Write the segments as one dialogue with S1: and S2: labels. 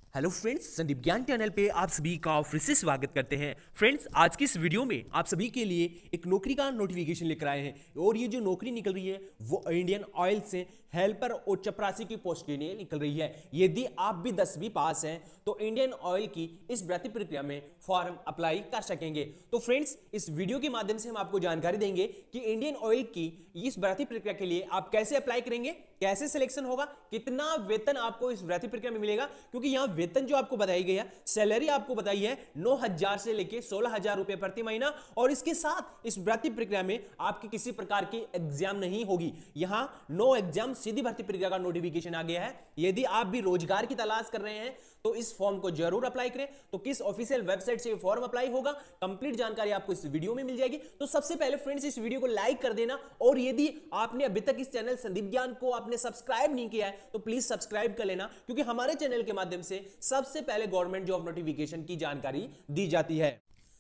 S1: Hello friends, Sandeep ज्ञान channel पे आप सभी का फिर से स्वागत करते हैं। फ्रेंड्स, आज की इस वीडियो में आप सभी के लिए एक नौकरी का नोटिफिकेशन लेकर आए हैं और ये जो नौकरी निकल रही है वो इंडियन ऑयल से हेल्पर और चपरासी की पोस्ट के लिए निकल रही है। यदि आप भी 10वीं पास हैं तो इंडियन ऑयल की इस भर्ती प्रक्रिया में फॉर्म अप्लाई कर सकेंगे। तो फ्रेंड्स, इस वीडियो के माध्यम से हम आपको जानकारी देंगे कि इंडियन ऑयल की इस भर्ती प्रक्रिया के लिए आप कैसे अप्लाई करेंगे, कैसे सिलेक्शन होगा, कितना वेतन आपको इस भर्ती प्रक्रिया में मिलेगा, क्योंकि यहां वेतन जो आपको बताई गई है, सैलरी आपको बताई है 9,000 से लेके 16,000 रुपए प्रति महीना। और इसके साथ इस भर्ती प्रक्रिया में आपकी किसी प्रकार की एग्जाम नहीं होगी। यहां नो एग्जाम सीधी भर्ती प्रक्रिया का नोटिफिकेशन आ गया है। यदि आप भी रोजगार की तलाश कर रहे हैं तो इस फॉर्म को जरूर अप्लाई करें। तो किस ऑफिशियल वेबसाइट से फॉर्म अप्लाई होगा, कंप्लीट जानकारी आपको इस वीडियो में मिल जाएगी। तो सबसे पहले फ्रेंड्स, इस वीडियो को लाइक कर देना और यदि आपने अभी तक इस चैनल संदीप ज्ञान को आपने सब्सक्राइब नहीं किया है तो प्लीज सब्सक्राइब कर लेना, क्योंकि हमारे चैनल के माध्यम से सबसे पहले गवर्नमेंट जॉब नोटिफिकेशन की जानकारी दी जाती है।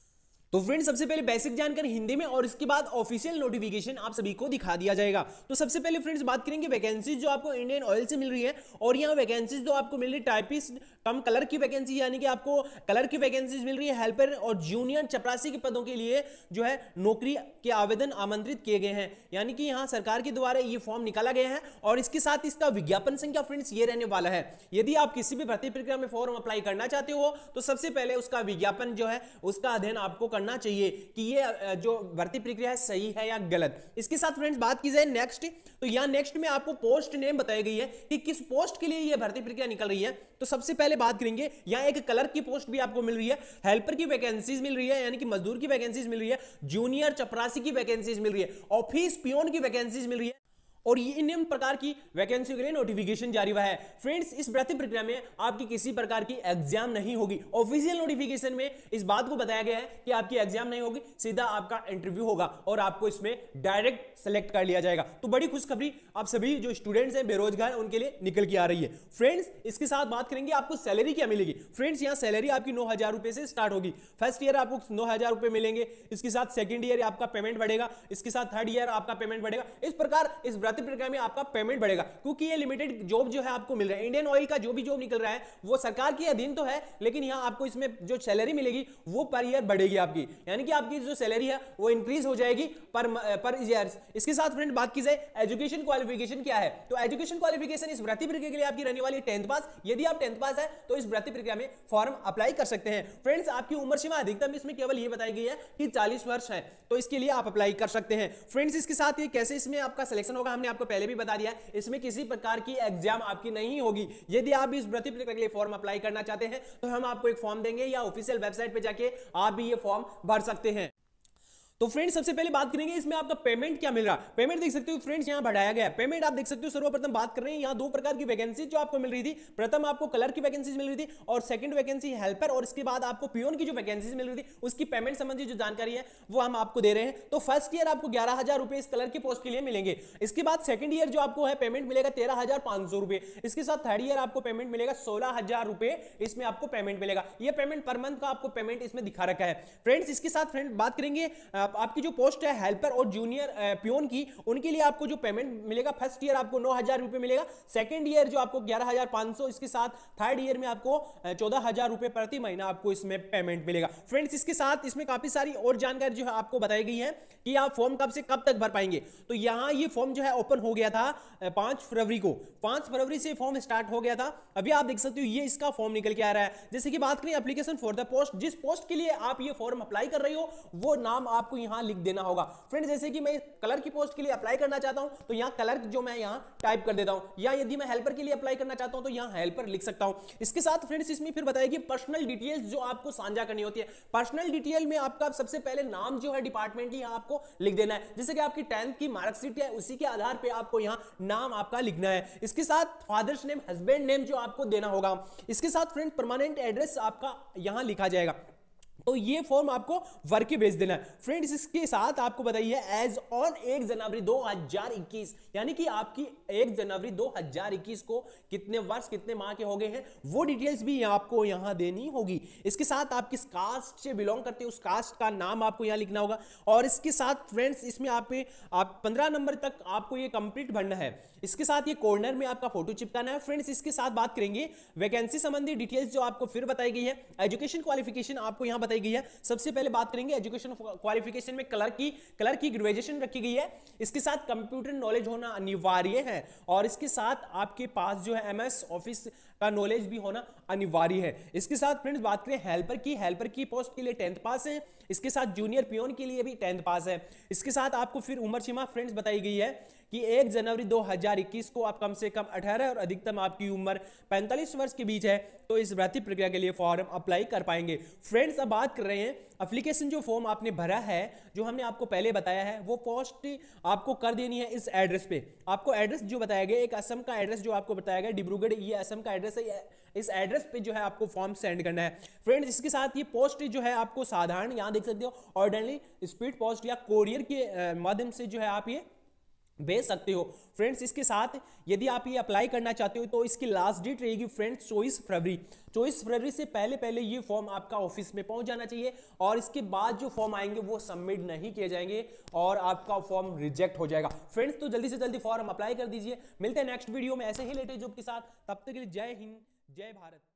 S1: तो फ्रेंड्स, सबसे पहले बेसिक जानकारी हिंदी में और इसके बाद ऑफिशियल नोटिफिकेशन आप सभी को दिखा दिया जाएगा। तो सबसे पहले फ्रेंड्स बात करेंगे वैकेंसीज जो आपको इंडियन ऑयल से मिल रही है। और यहाँ वैकेंसीज जो आपको मिल रही है टाइपिस्ट कम कलर की वैकेंसी, यानी कि आपको कलर की वैकेंसीज मिल रही है। हेल्पर और जूनियर चपरासी के पदों के लिए जो है नौकरी के आवेदन आमंत्रित किए गए हैं, यानी कि यहाँ सरकार के द्वारा ये फॉर्म निकाला गया है। और इसके साथ इसका विज्ञापन संख्या फ्रेंड्स ये रहने वाला है। यदि आप किसी भी भर्ती प्रक्रिया में फॉर्म अप्लाई करना चाहते हो तो सबसे पहले उसका विज्ञापन जो है उसका अध्ययन आपको करना चाहिए कि ये जो भर्ती प्रक्रिया है सही है या गलत। इसके साथ फ्रेंड्स बात की जाए नेक्स्ट, तो यहां नेक्स्ट में आपको पोस्ट नेम बताई गई है कि किस पोस्ट के लिए ये भर्ती प्रक्रिया निकल रही है। तो सबसे पहले बात करेंगे, यहां एक कलर की पोस्ट भी आपको मिल रही है, हेल्पर की वैकेंसीज मिल रही है, यानी कि मजदूर की वैकेंसीज मिल रही है, जूनियर चपरासी की वैकेंसीज मिल रही है, ऑफिस पियोन की वैकेंसीज मिल रही है और ये इन प्रकार की वैकेंसी के लिए नोटिफिकेशन जारी हुआ है। फ्रेंड्स, इस भर्ती प्रक्रिया में आपकी किसी प्रकार की एग्जाम नहीं होगी। ऑफिशियल नोटिफिकेशन में इस बात को बताया गया है कि आपकी एग्जाम नहीं होगी, सीधा आपका इंटरव्यू होगा और आपको इसमें डायरेक्ट सेलेक्ट कर लिया जाएगा। तो बड़ी खुशखबरी आप सभी जो स्टूडेंट्स हैं, बेरोजगार, उनके लिए निकल के आ रही है। फ्रेंड्स, इसके साथ बात करेंगे आपको सैलरी क्या मिलेगी। फ्रेंड्स, यहाँ सैलरी आपकी 9,000 रुपए से स्टार्ट होगी। फर्स्ट ईयर आपको 9,000 रुपए मिलेंगे, इसके साथ सेकंड ईयर आपका पेमेंट बढ़ेगा, इसके साथ थर्ड ईयर आपका पेमेंट बढ़ेगा। इस प्रकार इस भर्ती प्रक्रिया में आपका पेमेंट बढ़ेगा, क्योंकि ये लिमिटेड जॉब जो है आपको मिल रहा है। इंडियन ऑयल का जो भी जॉब निकल रहा है वो सरकार के अधीन तो है, लेकिन यहां आपको इसमें जो सैलरी मिलेगी वो पर ईयर बढ़ेगी आपकी, यानी कि आपकी जो सैलरी है वो इंक्रीज हो जाएगी पर ईयर। इसके साथ फ्रेंड बात की जाए एजुकेशन क्वालिफिकेशन क्या है, तो एजुकेशन क्वालिफिकेशन इस भर्ती प्रक्रिया के लिए आपकी रहने वाली 10th पास। यदि आप 10th पास है तो इस भर्ती प्रक्रिया में फॉर्म अप्लाई कर सकते हैं। फ्रेंड्स, आपकी उम्र सीमा अधिकतम इसमें केवल ये बताई गई है कि 40 वर्ष है, तो इसके लिए आप अप्लाई कर सकते हैं। फ्रेंड्स, इसके साथ ये कैसे इसमें आपका सिलेक्शन होगा हमने आपको पहले भी बता दिया है। इसमें किसी प्रकार की एग्जाम आपकी नहीं होगी। यदि आप इस भर्ती प्रक्रिया के लिए फॉर्म अप्लाई करना चाहते हैं तो हम आपको एक फॉर्म देंगे या ऑफिशियल वेबसाइट पे जाके आप भी ये फॉर्म भर सकते हैं। तो फ्रेंड्स, सबसे पहले बात करेंगे इसमें आपका पेमेंट क्या मिल रहा है। पेमेंट देख सकते हो फ्रेंड्स, यहां बढ़ाया गया है। पेमेंट आप देख सकते हो, सर्वप्रथम बात कर रहे हैं यहां दो प्रकार की वैकेंसी जो आपको मिल रही थी। प्रथम आपको कलर की वैकेंसीज मिल रही थी और सेकंड वैकेंसी हेल्पर, और इसके बाद आपको पियोन की जो वैकेंसीज मिल रही थी उसकी पेमेंट संबंधी जो जानकारी है वो हम आपको दे रहे हैं। तो फर्स्ट ईयर आपको 11,000 रुपए इस कलर की पोस्ट के लिए मिलेंगे। इसके बाद सेकंड ईयर जो आपको है पेमेंट मिलेगा 13,500 रुपए। इसके साथ थर्ड ईयर आपको पेमेंट मिलेगा 16,000 रुपए, इसमें आपको पेमेंट मिलेगा। ये पेमेंट पर मंथ का आपको पेमेंट इसमें दिखा रखा है। फ्रेंड्स, इसके साथ फ्रेंड बात करेंगे आपकी जो पोस्ट हेल्पर और जूनियर पियोन की, उनके लिए आपको जो पेमेंट मिलेगा, फर्स्ट ईयर आपको 9,000 रुपए मिलेगा, सेकंड ईयर जो आपको 11,500, इसके साथ थर्ड ईयर में आपको 14,000 रुपए प्रति महीना आपको इसमें पेमेंट मिलेगा। फ्रेंड्स, इसके साथ इसमें काफी सारी और जानकारी जो है आपको बताई गई है कि आप फॉर्म कब से कब तक भर पाएंगे। तो यहां ये फॉर्म जो है ओपन हो गया था 5 फरवरी को। 5 फरवरी से फॉर्म स्टार्ट हो गया था। अभी आप देख सकते हो ये इसका फॉर्म निकल के आ रहा है। जैसे कि बात करें एप्लीकेशन फॉर द पोस्ट, जिस पोस्ट के लिए आप ये फॉर्म अप्लाई कर रहे हो वो नाम आपको यहां लिख देना होगा। फ्रेंड्स, जैसे कि मैं कलर की पोस्ट के लिए अप्लाई करना चाहता हूं तो यहां कलर जो मैं यहां टाइप कर देता हूं, या यदि मैं हेल्पर के लिए अप्लाई करना चाहता हूं तो यहां हेल्पर लिख सकता हूं। इसके साथ फ्रेंड्स इसमें फिर बताइए पर्सनल डिटेल्स जो आपको साझा करनी होती है। पर्सनल डिटेल में आपका सबसे पहले नाम जो है डिपार्टमेंट की यहां आपको लिख देना है। जैसे कि आपकी 10th की मार्कशीट है उसी के आधार पर आपको यहां नाम आपका लिखना है। इसके साथ फादर्स नेम, हस्बैंड नेम जो आपको देना होगा। इसके साथ फ्रेंड परमानेंट एड्रेस आपका यहां लिखा जाएगा। तो ये फॉर्म आपको वर्क के भेज देना है फ्रेंड्स। इसके साथ आपको बताइए एज ऑन 1 जनवरी 2021, यानी कि आपकी 1 जनवरी 2021 को कितने वर्ष कितने माह के हो गए हैं वो डिटेल्स भी आपको यहां देनी होगी। इसके साथ आप किस कास्ट से बिलोंग करते हो उस कास्ट का नाम आपको यहां लिखना होगा। और इसके साथ फ्रेंड्स इसमें आप 15 नंबर तक आपको ये कंप्लीट भरना है। इसके साथ ये कॉर्नर में आपका फोटो चिपकाना है फ्रेंड्स। इसके साथ बात करेंगे वैकेंसी संबंधी डिटेल्स जो आपको फिर बताई गई है। एजुकेशन क्वालिफिकेशन आपको यहां बताई गई है। सबसे पहले बात करेंगे एजुकेशन क्वालिफिकेशन में कलर की ग्रेजुएशन रखी गई है। इसके साथ कंप्यूटर नॉलेज होना अनिवार्य है और इसके साथ आपके पास जो है एमएस ऑफिस का नॉलेज भी होना अनिवार्य है। इसके साथ फ्रेंड्स बात करें हेल्पर की पोस्ट के लिए 10th पास है। इसके साथ जूनियर पियोन के लिए भी 10th पास है। इसके साथ आपको फिर उम्र सीमा फ्रेंड्स बताई गई है कि 1 जनवरी 2021 को आप कम से कम 18 और अधिकतम आपकी उम्र 45 वर्ष के बीच है तो इस भर्ती प्रक्रिया के लिए फॉर्म अप्लाई कर पाएंगे। फ्रेंड्स अब बात कर रहे हैं एप्लीकेशन जो फॉर्म आपने भरा है जो हमने आपको पहले बताया है वो पोस्ट आपको कर देनी है इस एड्रेस पे। आपको एड्रेस जो बताया गया एक असम का एड्रेस जो आपको बताया गया डिब्रूगढ़, ये असम का एड्रेस है। इस एड्रेस पे जो है आपको फॉर्म सेंड करना है फ्रेंड्स। इसके साथ ये पोस्ट जो है आपको साधारण यहां देख सकते हो ऑर्डिनरी स्पीड पोस्ट या कोरियर के माध्यम से जो है आप ये भेज सकते हो फ्रेंड्स। इसके साथ यदि आप ये अप्लाई करना चाहते हो तो इसकी लास्ट डेट रहेगी फ्रेंड्स 24 फरवरी। 24 फरवरी से पहले ये फॉर्म आपका ऑफिस में पहुंच जाना चाहिए और इसके बाद जो फॉर्म आएंगे वो सबमिट नहीं किए जाएंगे और आपका फॉर्म रिजेक्ट हो जाएगा फ्रेंड्स। तो जल्दी से जल्दी फॉर्म अप्लाई कर दीजिए। मिलते हैं नेक्स्ट वीडियो में ऐसे ही लेटेस्ट जॉब के साथ, तब तक के लिए जय हिंद जय भारत।